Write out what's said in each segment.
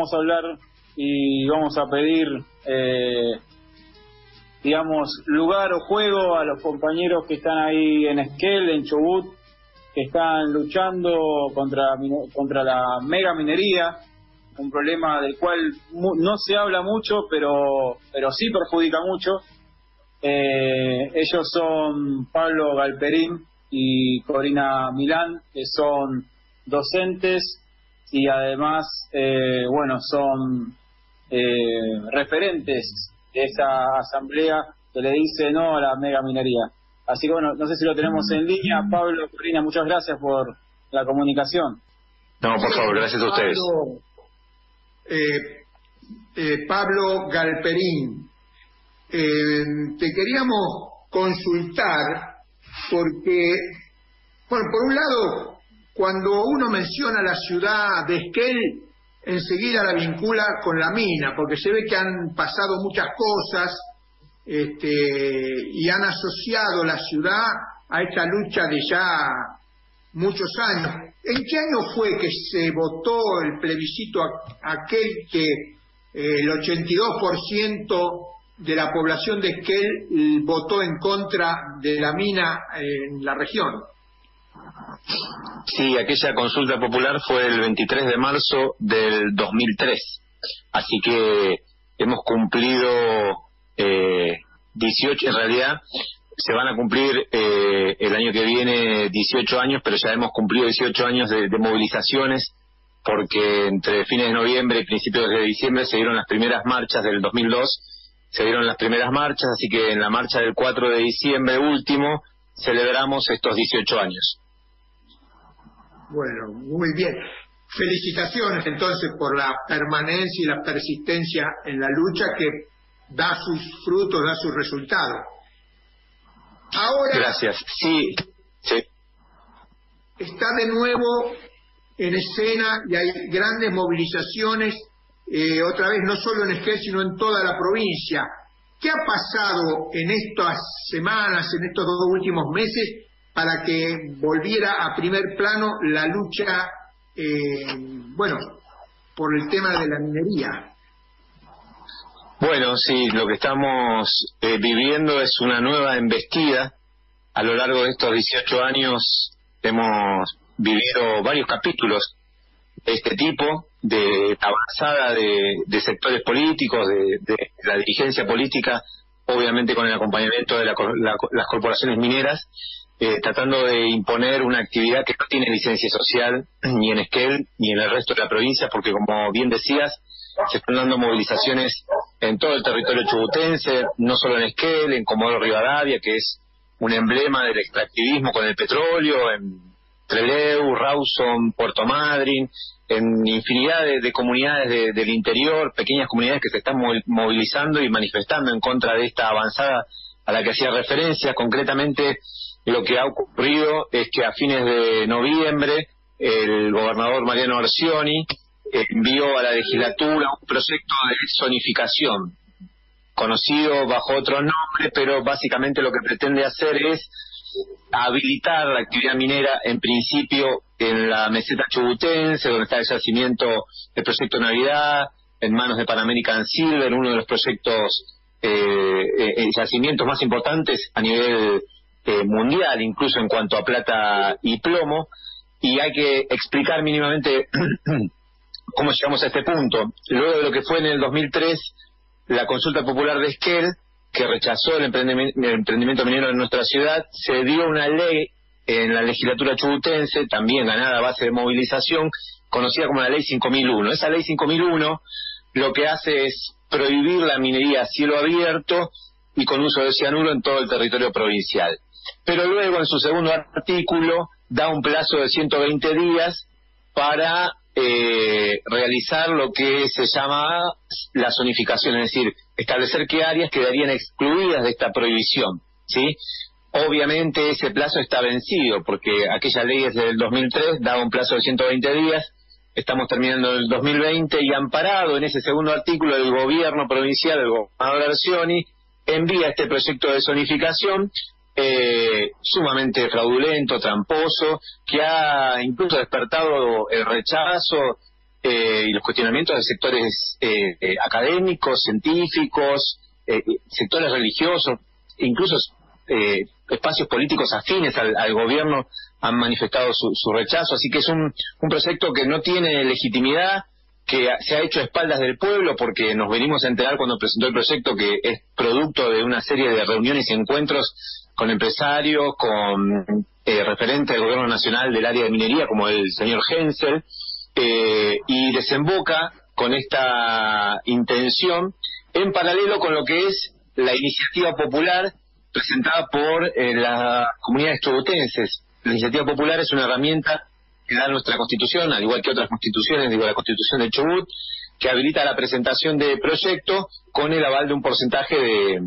vamos a hablar y vamos a pedir, lugar o juego a los compañeros que están ahí en Esquel, en Chubut, que están luchando contra la mega minería, un problema del cual no se habla mucho, pero sí perjudica mucho. Ellos son Pablo Galperín y Corina Milán, que son docentes y además, son referentes de esa asamblea que le dice no a la mega minería. Así que no sé si lo tenemos en línea. Pablo, Corina, muchas gracias por la comunicación. No, por favor, gracias a ustedes. Pablo Galperín, te queríamos consultar porque, por un lado, cuando uno menciona la ciudad de Esquel, enseguida la vincula con la mina, porque se ve que han pasado muchas cosas y han asociado la ciudad a esta lucha de ya muchos años. ¿En qué año fue que se votó el plebiscito aquel que el 82% de la población de Esquel votó en contra de la mina en la región? Sí, aquella consulta popular fue el 23 de marzo del 2003, así que hemos cumplido 18, en realidad se van a cumplir el año que viene 18 años, pero ya hemos cumplido 18 años de movilizaciones, porque entre fines de noviembre y principios de diciembre se dieron las primeras marchas del 2002, así que en la marcha del 4 de diciembre último celebramos estos 18 años. Bueno, muy bien. Felicitaciones entonces por la permanencia y la persistencia en la lucha que da sus frutos, da sus resultados. Ahora, gracias. Sí. Está de nuevo en escena y hay grandes movilizaciones, otra vez no solo en Esquel, sino en toda la provincia. ¿Qué ha pasado en estas semanas, en estos 2 últimos meses, para que volviera a primer plano la lucha, por el tema de la minería? Bueno, sí, lo que estamos viviendo es una nueva embestida. A lo largo de estos 18 años hemos vivido varios capítulos de este tipo, de avanzada de sectores políticos, de la dirigencia política, obviamente con el acompañamiento de las corporaciones mineras, tratando de imponer una actividad que no tiene licencia social ni en Esquel ni en el resto de la provincia, porque como bien decías, se están dando movilizaciones en todo el territorio chubutense, no solo en Esquel, en Comodoro Rivadavia, que es un emblema del extractivismo con el petróleo, en Trelew, Rawson, Puerto Madryn, en infinidad de comunidades del interior, pequeñas comunidades que se están movilizando y manifestando en contra de esta avanzada a la que hacía referencia. Concretamente, lo que ha ocurrido es que a fines de noviembre el gobernador Mariano Orsioni envió a la legislatura un proyecto de zonificación, conocido bajo otro nombre, pero básicamente lo que pretende hacer es habilitar la actividad minera, en principio en la meseta chubutense, donde está el yacimiento del proyecto Navidad, en manos de Pan American Silver, uno de los proyectos yacimientos más importantes a nivel mundial, incluso en cuanto a plata y plomo. Y hay que explicar mínimamente cómo llegamos a este punto. Luego de lo que fue en el 2003 la consulta popular de Esquel, que rechazó el emprendimiento minero en nuestra ciudad, se dio una ley en la legislatura chubutense, también ganada a base de movilización, conocida como la Ley 5001. Esa Ley 5001 lo que hace es prohibir la minería a cielo abierto y con uso de cianuro en todo el territorio provincial. Pero luego, en su segundo artículo, da un plazo de 120 días para realizar lo que se llama la zonificación, es decir, establecer qué áreas quedarían excluidas de esta prohibición, ¿sí? Obviamente ese plazo está vencido, porque aquella ley es del 2003, daba un plazo de 120 días, estamos terminando el 2020 y amparado en ese segundo artículo del gobierno provincial, el gobernador Orsioni, envía este proyecto de zonificación sumamente fraudulento, tramposo, que ha incluso despertado el rechazo y los cuestionamientos de sectores académicos, científicos, sectores religiosos, incluso espacios políticos afines al gobierno han manifestado su rechazo, así que es un proyecto que no tiene legitimidad, que se ha hecho a espaldas del pueblo, porque nos venimos a enterar cuando presentó el proyecto que es producto de una serie de reuniones y encuentros con empresarios, con referentes del gobierno nacional del área de minería, como el señor Hensel, y desemboca con esta intención en paralelo con lo que es la iniciativa popular presentada por las comunidades chubutenses. La iniciativa popular es una herramienta que da nuestra Constitución, al igual que otras constituciones, digo la Constitución de Chubut, que habilita la presentación de proyectos con el aval de un porcentaje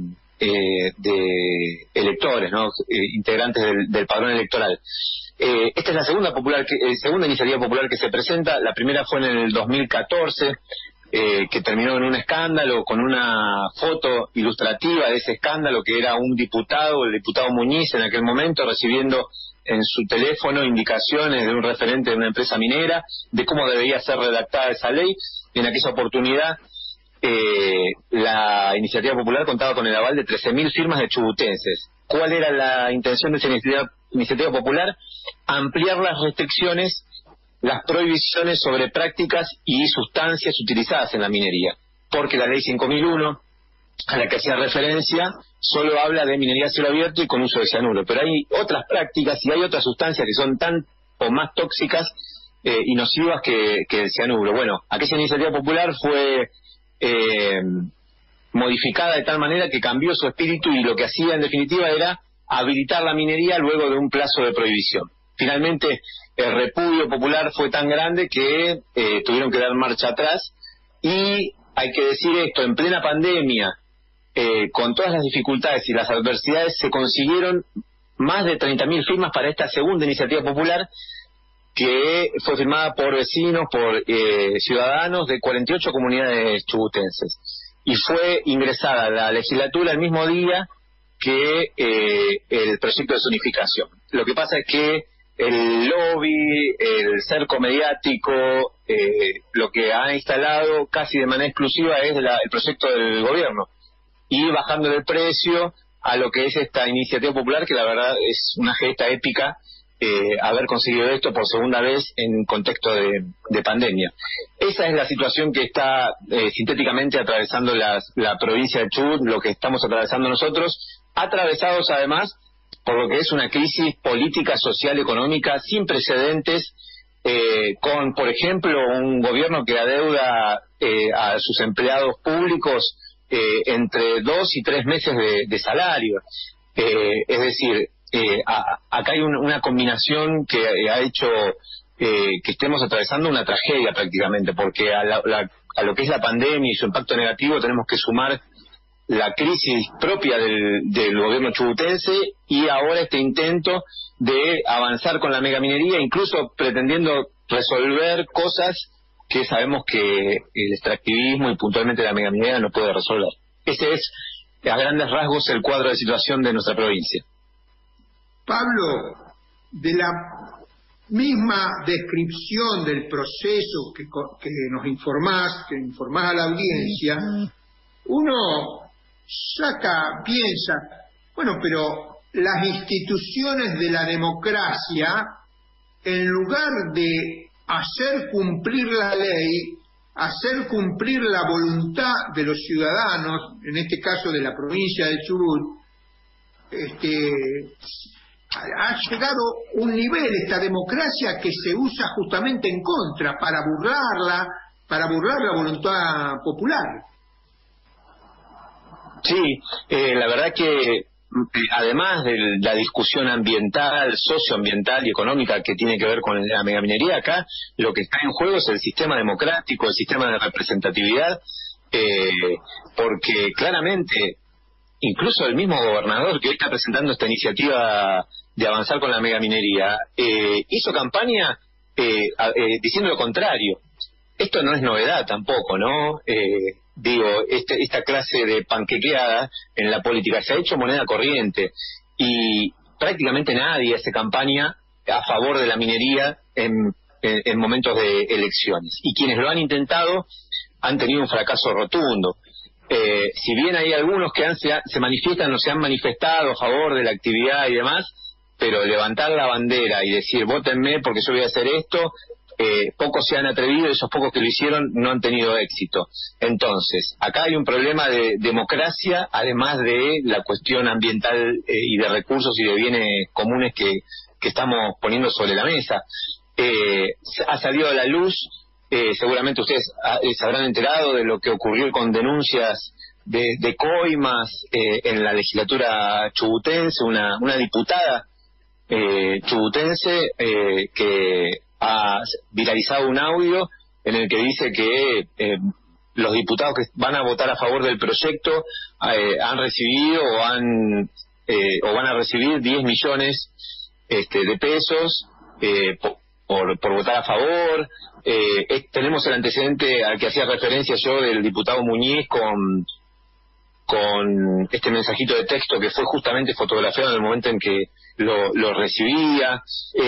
de electores, ¿no? Integrantes del padrón electoral. Esta es la segunda iniciativa popular que se presenta. La primera fue en el 2014, que terminó en un escándalo, con una foto ilustrativa de ese escándalo, que era un diputado, el diputado Muñiz en aquel momento, recibiendo en su teléfono indicaciones de un referente de una empresa minera de cómo debía ser redactada esa ley. En aquella oportunidad la iniciativa popular contaba con el aval de 13.000 firmas de chubutenses. ¿Cuál era la intención de esa iniciativa popular? Ampliar las restricciones, las prohibiciones sobre prácticas y sustancias utilizadas en la minería, porque la ley 5001, a la que hacía referencia, solo habla de minería a cielo abierto y con uso de cianuro, pero hay otras prácticas y hay otras sustancias que son tan o más tóxicas y nocivas que el cianuro. Bueno, aquella iniciativa popular fue modificada de tal manera que cambió su espíritu, y lo que hacía en definitiva era habilitar la minería luego de un plazo de prohibición. Finalmente el repudio popular fue tan grande que tuvieron que dar marcha atrás, y hay que decir esto, en plena pandemia, con todas las dificultades y las adversidades, se consiguieron más de 30.000 firmas para esta segunda iniciativa popular, que fue firmada por vecinos, por ciudadanos de 48 comunidades chubutenses, y fue ingresada a la legislatura el mismo día que el proyecto de zonificación. Lo que pasa es que el lobby, el cerco mediático, lo que ha instalado casi de manera exclusiva es el proyecto del gobierno, y bajando el precio a lo que es esta iniciativa popular, que la verdad es una gesta épica haber conseguido esto por segunda vez en contexto de pandemia. Esa es la situación que está sintéticamente atravesando la provincia de Chubut, lo que estamos atravesando nosotros, atravesados además por lo que es una crisis política, social, económica sin precedentes, con, por ejemplo, un gobierno que adeuda a sus empleados públicos entre 2 y 3 meses de salario. Es decir, acá hay una combinación que ha hecho que estemos atravesando una tragedia prácticamente, porque a lo que es la pandemia y su impacto negativo tenemos que sumar la crisis propia del gobierno chubutense, y ahora este intento de avanzar con la megaminería, incluso pretendiendo resolver cosas que sabemos que el extractivismo y puntualmente la megaminería no puede resolver. Ese es, a grandes rasgos, el cuadro de situación de nuestra provincia. Pablo, de la misma descripción del proceso que nos informás a la audiencia, uno piensa, bueno, pero las instituciones de la democracia, en lugar de hacer cumplir la ley, hacer cumplir la voluntad de los ciudadanos, en este caso de la provincia de Chubut, ha llegado un nivel esta democracia que se usa justamente en contra, para burlar la voluntad popular. Sí, la verdad que además de la discusión ambiental, socioambiental y económica que tiene que ver con la megaminería, acá lo que está en juego es el sistema democrático, el sistema de representatividad, porque claramente incluso el mismo gobernador que hoy está presentando esta iniciativa de avanzar con la megaminería hizo campaña diciendo lo contrario. Esto no es novedad tampoco, ¿no? Esta clase de panquequeada en la política se ha hecho moneda corriente, y prácticamente nadie hace campaña a favor de la minería en en momentos de elecciones. Y quienes lo han intentado han tenido un fracaso rotundo. Si bien hay algunos que se manifiestan o se han manifestado a favor de la actividad y demás, pero levantar la bandera y decir vótenme porque yo voy a hacer esto, pocos se han atrevido, y esos pocos que lo hicieron no han tenido éxito. Entonces, acá hay un problema de democracia, además de la cuestión ambiental y de recursos y de bienes comunes que estamos poniendo sobre la mesa. Ha salido a la luz, seguramente ustedes se habrán enterado de lo que ocurrió con denuncias de coimas en la legislatura chubutense, una diputada chubutense que ha viralizado un audio en el que dice que los diputados que van a votar a favor del proyecto han recibido o van a recibir 10 millones de pesos por votar a favor. Tenemos el antecedente al que hacía referencia yo del diputado Muñiz con este mensajito de texto que fue justamente fotografiado en el momento en que lo recibía.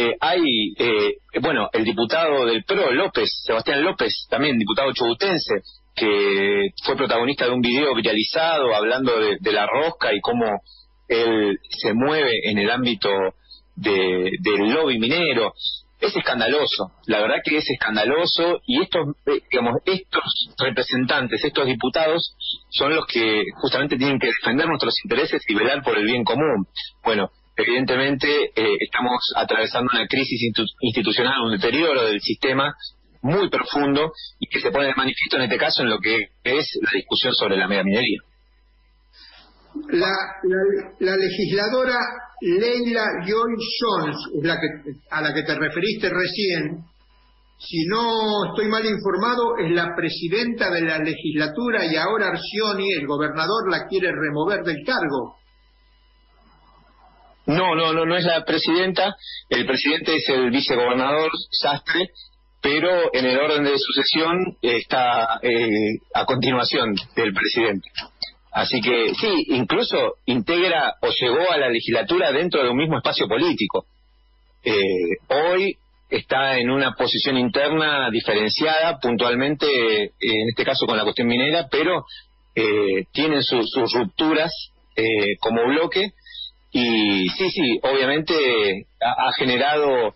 El diputado del PRO, Sebastián López, también diputado chubutense, que fue protagonista de un video viralizado hablando de la rosca y cómo él se mueve en el ámbito del lobby minero. Es escandaloso, la verdad que es escandaloso, y estos representantes, estos diputados, son los que justamente tienen que defender nuestros intereses y velar por el bien común. Bueno, evidentemente estamos atravesando una crisis institucional, un deterioro del sistema muy profundo, y que se pone de manifiesto en este caso en lo que es la discusión sobre la megaminería. La legisladora Leila Joy Jones, a la que te referiste recién, si no estoy mal informado, es la presidenta de la legislatura, y ahora Arcioni, el gobernador, la quiere remover del cargo. No es la presidenta. El presidente es el vicegobernador Sastre, pero en el orden de sucesión está a continuación del presidente. Así que sí, incluso integra o llegó a la legislatura dentro de un mismo espacio político. Hoy está en una posición interna diferenciada, puntualmente, en este caso con la cuestión minera, pero tienen sus rupturas como bloque, y sí, obviamente ha generado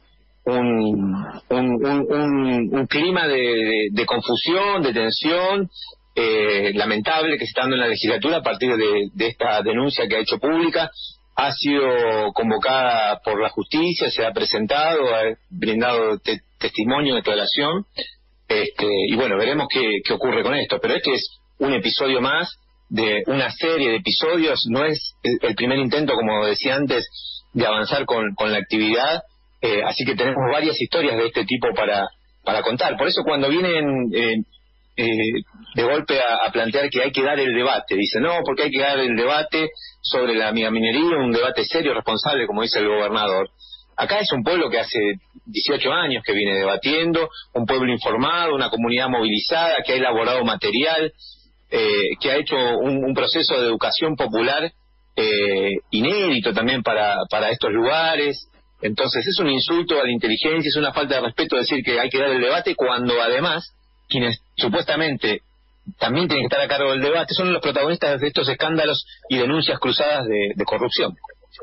un clima de confusión, de tensión, lamentable, que se está dando en la legislatura a partir de esta denuncia que ha hecho pública. Ha sido convocada por la justicia, se ha presentado, ha brindado testimonio, declaración, y bueno, veremos qué ocurre con esto. Pero este es un episodio más de una serie de episodios, no es el primer intento, como decía antes, de avanzar con la actividad, así que tenemos varias historias de este tipo para contar. Por eso cuando vienen de golpe a plantear que hay que dar el debate, dicen no, porque hay que dar el debate sobre la megaminería, un debate serio, responsable, como dice el gobernador. Acá es un pueblo que hace 18 años que viene debatiendo, un pueblo informado, una comunidad movilizada, que ha elaborado material, que ha hecho un proceso de educación popular inédito también para estos lugares. Entonces es un insulto a la inteligencia, es una falta de respeto decir que hay que dar el debate, cuando además quienes supuestamente también tienen que estar a cargo del debate son los protagonistas de estos escándalos y denuncias cruzadas de corrupción.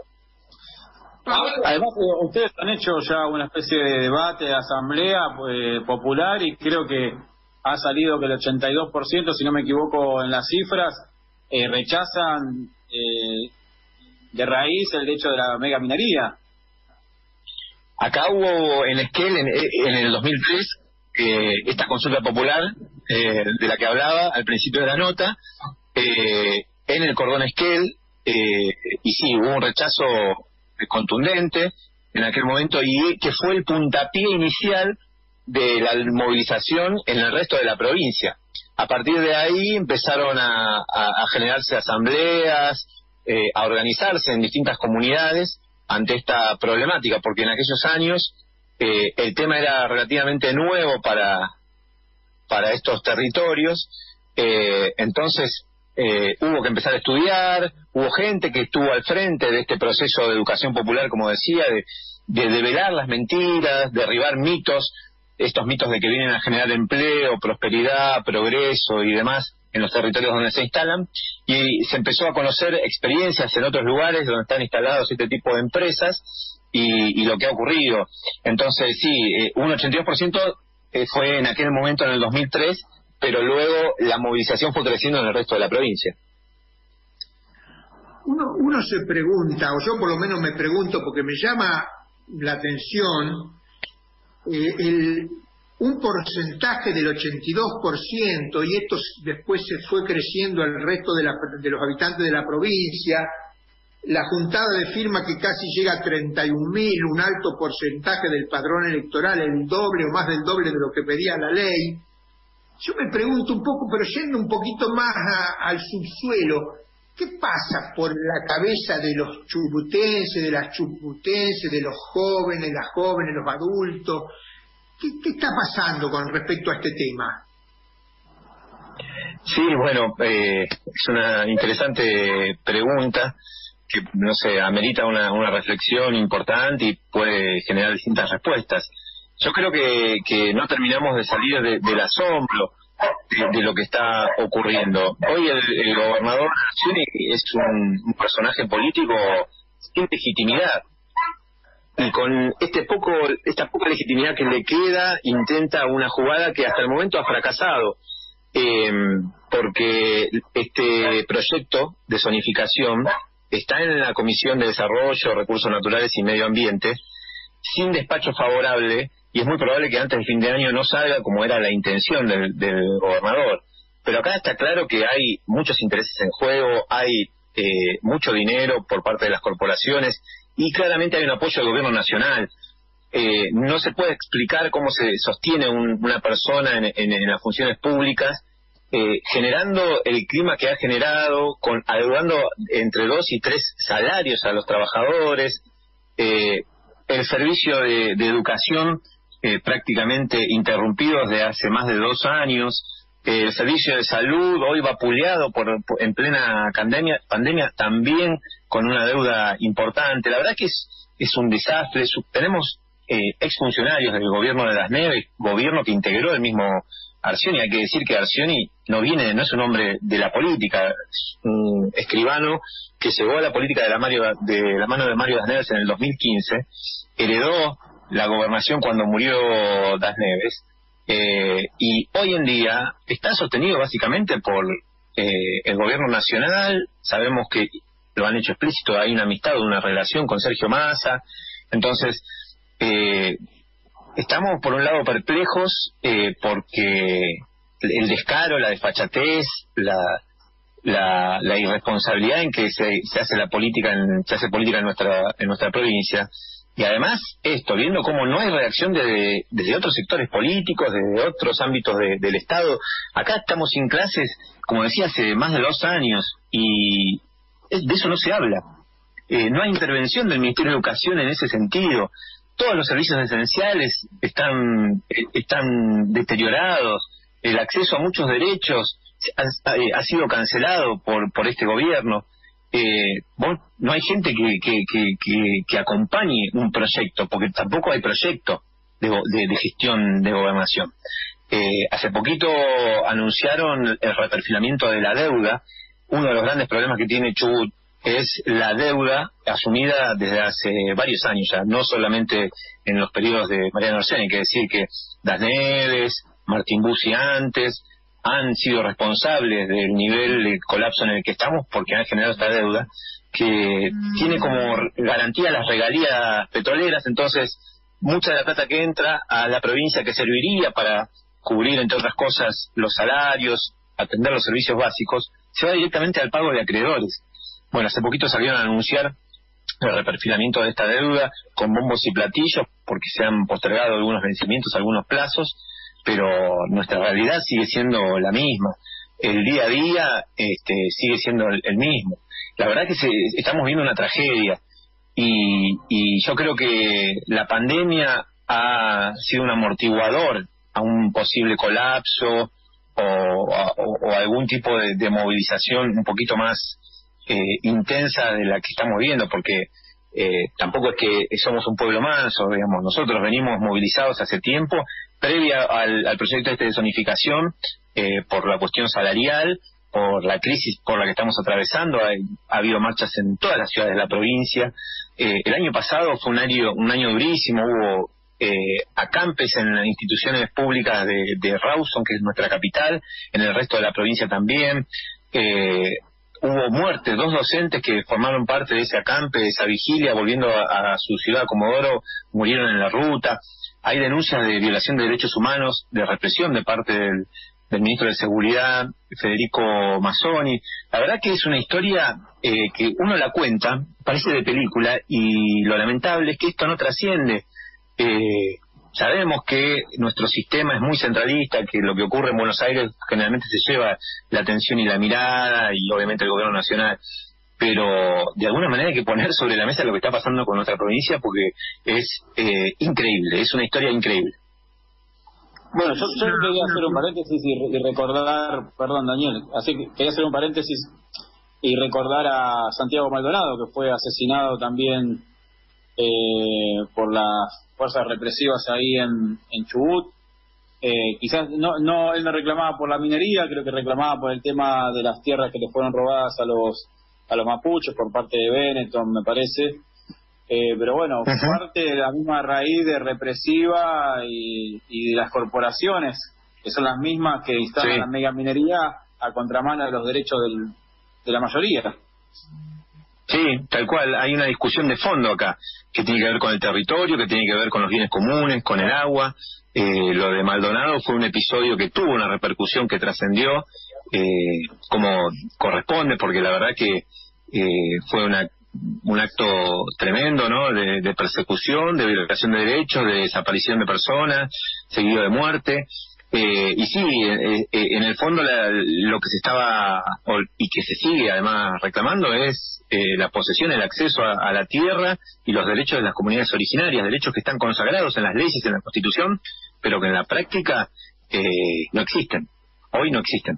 Además, ustedes han hecho ya una especie de debate, asamblea popular, y creo que ha salido que el 82%, si no me equivoco en las cifras, rechazan de raíz el hecho de la megaminería. Acá hubo en Esquel, en el 2003, esta consulta popular de la que hablaba al principio de la nota, en el cordón Esquel, y sí, hubo un rechazo contundente en aquel momento, y que fue el puntapié inicial de la movilización en el resto de la provincia. A partir de ahí empezaron a generarse asambleas, a organizarse en distintas comunidades ante esta problemática, porque en aquellos años el tema era relativamente nuevo para estos territorios. Entonces hubo que empezar a estudiar, hubo gente que estuvo al frente de este proceso de educación popular, como decía, de develar las mentiras, derribar mitos, estos mitos de que vienen a generar empleo, prosperidad, progreso y demás en los territorios donde se instalan, y se empezó a conocer experiencias en otros lugares donde están instalados este tipo de empresas y lo que ha ocurrido. Entonces sí, un 82% fue en aquel momento, en el 2003, pero luego la movilización fue creciendo en el resto de la provincia. Uno se pregunta, o yo por lo menos me pregunto, porque me llama la atención un porcentaje del 82%, y esto después se fue creciendo al resto de los habitantes de la provincia, la juntada de firmas que casi llega a 31.000, un alto porcentaje del padrón electoral, el doble o más del doble de lo que pedía la ley. Yo me pregunto un poco, pero yendo un poquito más al subsuelo, ¿qué pasa por la cabeza de los chubutenses, de las chubutenses, de los jóvenes, las jóvenes, los adultos? ¿Qué está pasando con respecto a este tema? Sí, bueno, es una interesante pregunta que, no sé, amerita una reflexión importante y puede generar distintas respuestas. Yo creo que no terminamos de salir del asombro de lo que está ocurriendo. Hoy el gobernador Arcioni es un personaje político sin legitimidad, y con esta poca legitimidad que le queda, intenta una jugada que hasta el momento ha fracasado, porque este proyecto de zonificación está en la Comisión de Desarrollo, Recursos Naturales y Medio Ambiente, sin despacho favorable, y es muy probable que antes del fin de año no salga como era la intención del gobernador. Pero acá está claro que hay muchos intereses en juego, hay mucho dinero por parte de las corporaciones, y claramente hay un apoyo del gobierno nacional. No se puede explicar cómo se sostiene una persona en las funciones públicas, generando el clima que ha generado, adeudando entre 2 y 3 salarios a los trabajadores, el servicio de educación prácticamente interrumpido desde hace más de 2 años, el servicio de salud hoy vapuleado en plena pandemia también con una deuda importante. La verdad que es un desastre. Tenemos exfuncionarios del gobierno de Las Neves, gobierno que integró el mismo Arcioni. Hay que decir que Arcioni no es un hombre de la política, es un escribano que llegó a la política de la mano de Mario Das Neves en el 2015, heredó la gobernación cuando murió Das Neves, y hoy en día está sostenido básicamente por el gobierno nacional. Sabemos que lo han hecho explícito, hay una amistad, una relación con Sergio Massa. Entonces estamos por un lado perplejos porque el descaro, la desfachatez, la irresponsabilidad en que se hace política en nuestra provincia. Y además viendo cómo no hay reacción desde otros sectores políticos, desde otros ámbitos del Estado. Acá estamos sin clases, como decía, hace más de 2 años, y de eso no se habla. No hay intervención del Ministerio de Educación en ese sentido. Todos los servicios esenciales están deteriorados. El acceso a muchos derechos ha sido cancelado por este gobierno. No hay gente que acompañe un proyecto, porque tampoco hay proyecto de gestión de gobernación. Hace poquito anunciaron el reperfilamiento de la deuda. Uno de los grandes problemas que tiene Chubut es la deuda asumida desde hace varios años ya, no solamente en los periodos de Mariano Arcioni. Hay que decir que Das Neves, Martín Bussi antes han sido responsables del nivel de colapso en el que estamos, porque han generado esta deuda que tiene como garantía las regalías petroleras. Entonces mucha de la plata que entra a la provincia, que serviría para cubrir, entre otras cosas, los salarios, atender los servicios básicos, se va directamente al pago de acreedores. Bueno, hace poquito salieron a anunciar el reperfilamiento de esta deuda con bombos y platillos, porque se han postergado algunos vencimientos, algunos plazos, pero nuestra realidad sigue siendo la misma. El día a día sigue siendo el mismo. La verdad que estamos viendo una tragedia, y yo creo que la pandemia ha sido un amortiguador a un posible colapso o algún tipo de movilización un poquito más intensa de la que estamos viendo, porque tampoco es que somos un pueblo manso, digamos, nosotros venimos movilizados hace tiempo, previa al proyecto de zonificación, por la cuestión salarial, por la crisis por la que estamos atravesando. Ha habido marchas en todas las ciudades de la provincia. El año pasado fue un año durísimo, hubo acampes en las instituciones públicas de Rawson, que es nuestra capital, en el resto de la provincia también. Hubo muertes, 2 docentes que formaron parte de ese acampe, de esa vigilia, volviendo a su ciudad, Comodoro, murieron en la ruta. Hay denuncias de violación de derechos humanos, de represión de parte del ministro de Seguridad, Federico Mazzoni. La verdad que es una historia que uno la cuenta, parece de película, y lo lamentable es que esto no trasciende. Sabemos que nuestro sistema es muy centralista, que lo que ocurre en Buenos Aires generalmente se lleva la atención y la mirada, y obviamente el gobierno nacional, pero de alguna manera hay que poner sobre la mesa lo que está pasando con nuestra provincia, porque es increíble, es una historia increíble. Bueno, yo quería hacer un paréntesis y recordar, perdón Daniel, así que quería hacer un paréntesis y recordar a Santiago Maldonado, que fue asesinado también por las fuerzas represivas ahí en Chubut. Quizás él no reclamaba por la minería, creo que reclamaba por el tema de las tierras que le fueron robadas a los mapuches por parte de Benetton, me parece. Pero bueno, parte de la misma raíz de represiva y de las corporaciones, que son las mismas que instalan la megaminería a contramano de los derechos de la mayoría. Sí, tal cual, hay una discusión de fondo acá, que tiene que ver con el territorio, que tiene que ver con los bienes comunes, con el agua. Lo de Maldonado fue un episodio que tuvo una repercusión que trascendió como corresponde, porque la verdad que fue un acto tremendo, ¿no? De persecución, de violación de derechos, de desaparición de personas, seguido de muerte. Y sí, en el fondo lo que se estaba y que se sigue además reclamando es la posesión, el acceso a la tierra y los derechos de las comunidades originarias, derechos que están consagrados en las leyes, en la Constitución, pero que en la práctica no existen, hoy no existen.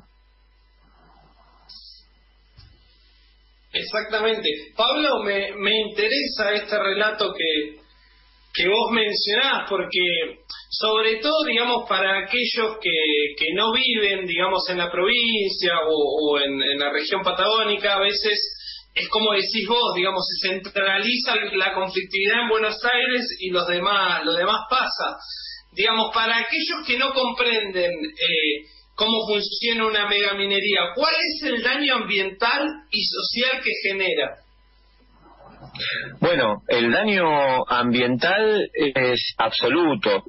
Exactamente. Pablo, me interesa este relato que vos mencionás, porque sobre todo, digamos, para aquellos que no viven, digamos, en la provincia o en la región patagónica, a veces es como decís vos, digamos, se centraliza la conflictividad en Buenos Aires y lo demás pasa. Digamos, para aquellos que no comprenden cómo funciona una megaminería, ¿cuál es el daño ambiental y social que genera? Bueno, el daño ambiental es absoluto.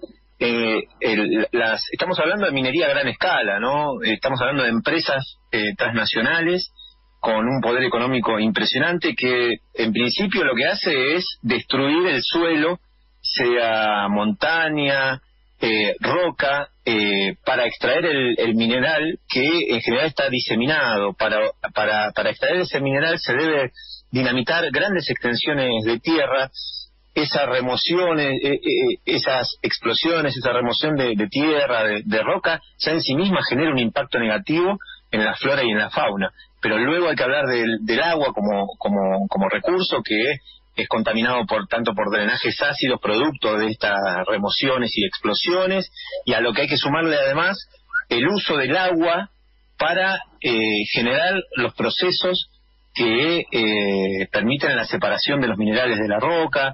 Estamos hablando de minería a gran escala, ¿no? Estamos hablando de empresas transnacionales con un poder económico impresionante que en principio lo que hace es destruir el suelo, sea montaña, roca, para extraer el mineral que en general está diseminado. Para extraer ese mineral se debe dinamitar grandes extensiones de tierra. Esa remoción, esas explosiones, esa remoción de tierra, de roca, ya en sí misma genera un impacto negativo en la flora y en la fauna. Pero luego hay que hablar del agua como recurso que es contaminado tanto por drenajes ácidos producto de estas remociones y explosiones, y a lo que hay que sumarle además el uso del agua para generar los procesos que permiten la separación de los minerales de la roca,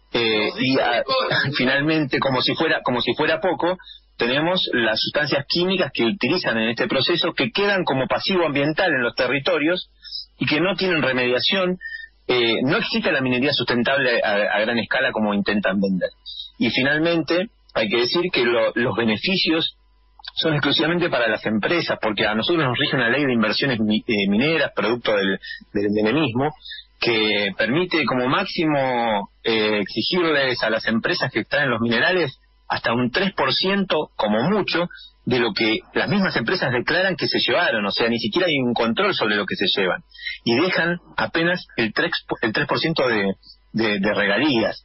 finalmente, como si fuera poco, tenemos las sustancias químicas que utilizan en este proceso, que quedan como pasivo ambiental en los territorios y que no tienen remediación. No existe la minería sustentable a gran escala como intentan vender. Y finalmente hay que decir que los beneficios son exclusivamente para las empresas, porque a nosotros nos rige una ley de inversiones mineras producto del endemismo, que permite como máximo exigirles a las empresas que extraen los minerales hasta un 3% como mucho de lo que las mismas empresas declaran que se llevaron. O sea, ni siquiera hay un control sobre lo que se llevan, y dejan apenas el 3% de regalías.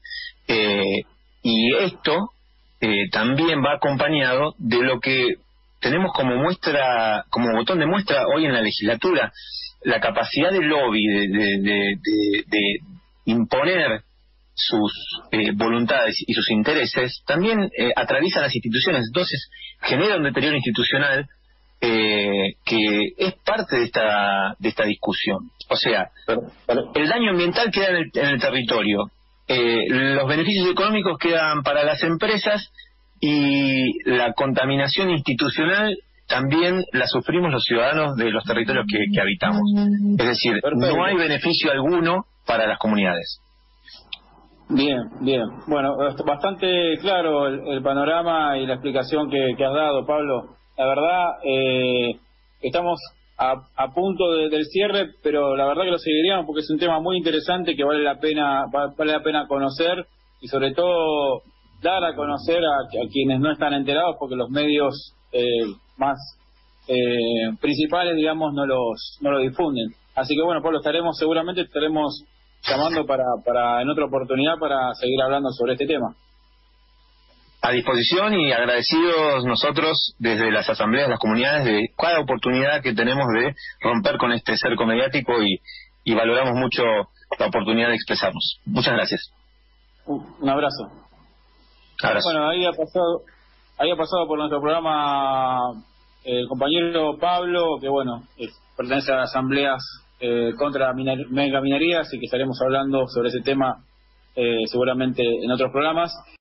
Y esto también va acompañado de lo que tenemos como muestra, como botón de muestra hoy en la legislatura, la capacidad de lobby, de imponer sus voluntades y sus intereses, también atraviesan las instituciones. Entonces genera un deterioro institucional que es parte de esta discusión. O sea, el daño ambiental queda en el territorio, los beneficios económicos quedan para las empresas, y la contaminación institucional también la sufrimos los ciudadanos de los territorios que habitamos. Es decir, no hay beneficio alguno para las comunidades. Bien, bien. Bueno, bastante claro el panorama y la explicación que has dado, Pablo. La verdad, estamos a punto del cierre, pero la verdad que lo seguiríamos porque es un tema muy interesante que vale la pena conocer, y sobre todo dar a conocer a quienes no están enterados, porque los medios más principales, digamos, no lo difunden. Así que bueno, Pablo, seguramente estaremos llamando para en otra oportunidad para seguir hablando sobre este tema. A disposición, y agradecidos nosotros desde las asambleas de las comunidades de cada oportunidad que tenemos de romper con este cerco mediático, y valoramos mucho la oportunidad de expresarnos. Muchas gracias. Un abrazo. Abrazo. Bueno, ahí ha pasado por nuestro programa el compañero Pablo, que bueno, pertenece a las asambleas contra megaminería, así que estaremos hablando sobre ese tema seguramente en otros programas.